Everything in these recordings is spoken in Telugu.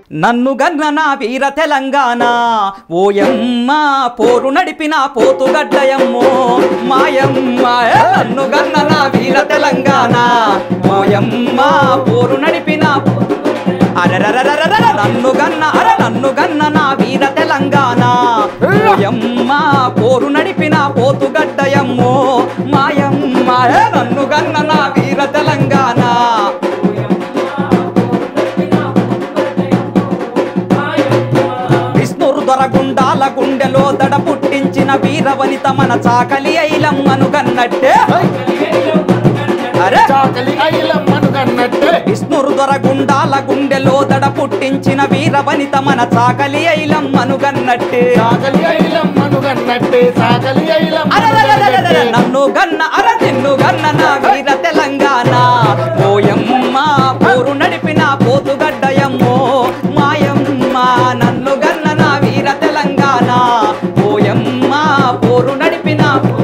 నన్ను గన్న వీర తెలంగాణ ఓయమ్మ పోరు నడిపిన పోతుగడ్డయమ్మో మాయమ్మ నన్ను గన్న వీర తెలంగాణ ఓయమ్మ పోరు నడిపిన నన్ను గన్న నా వీర తెలంగాణ ఓయమ్మ పోరు నడిపిన పోతుగడ్డయమ్మో మాయమ్మ నన్ను గన్న నా వీర తెలంగాణ దొరగుండాల గుండెలో దడ పుట్టించిన వీరవనిత మన చాకలి ఐలమ్మను గన్నట్టే విష్ణురు దొరగుండాల గుండెలో దడ పుట్టించిన వీరవనిత మన చాకలి ఐలమ్మను గన్నట్టే నన్ను గన్న నిన్ను గన్న నా వీర తెలంగాణ ఓయమ్మ పోరు నడిపిన పోతుగడ్డయమ్మో మాయమ్మ నన్ను గన్న నా వీర తెలంగాణ ఓయమ్మ పోరు నడిపిన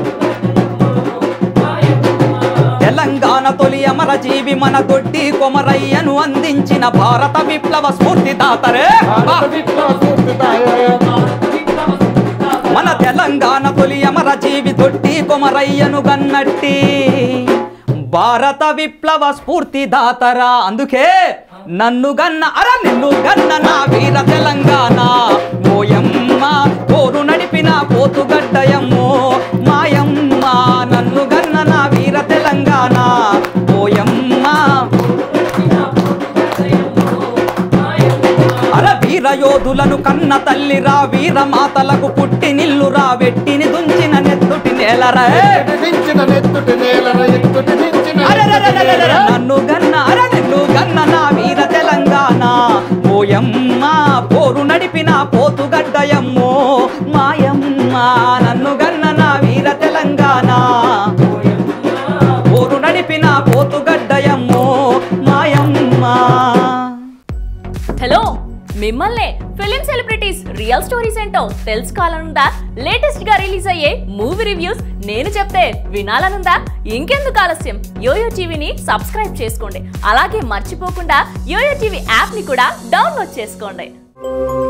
తెలంగాణ తొలి అమర జీవి మన దొడ్డి కొమరయ్యను అందించిన భారత విప్లవ స్ఫూర్తిదాతరే మన తెలంగాణ తొలి అమర జీవి దొడ్డి కొమరయ్యను గన్నట్టి భారత విప్లవ స్ఫూర్తిదాతరా అందుకే నన్ను గన్న నిన్ను గన్న నా వీర తెలంగాణ ఓయమ్మ పోరు నడిపిన పోతుగడ్డయమ్మో మాయమ్మ నన్ను గన్న నా వీర తెలంగాణ ఓయమ్మ వీర యోధులను కన్న తల్లిరా వీర మాతలకు పుట్టి నిల్లురా వెట్టిని దుంచిన నెత్తుటి నేలరా నన్ను గన్న నిన్ను గన్న నా వీర తెలంగాణ ఓయమ్మ పోరు నడిపిన పోతుగడ్డయమ్మో మాయమ్మ నన్ను గన్న నా వీర తెలంగాణ పోరు నడిపిన పోతుగడ్డయమ్మో మాయమ్మ. హలో, మిమ్మల్నే ఫిలిం సెలబ్రిటీస్ రియల్ స్టోరీస్ ఏంటో తెలుసుకోవాలనుందా? లేటెస్ట్ గా రిలీజ్ అయ్యే మూవీ రివ్యూస్ నేను చెప్తే వినాలనుందా? ఇంకెందుకు ఆలస్యం, యోయో టీవీని సబ్స్క్రైబ్ చేసుకోండి. అలాగే మర్చిపోకుండా యోయో టీవీ యాప్ ని కూడా డౌన్లోడ్ చేసుకోండి.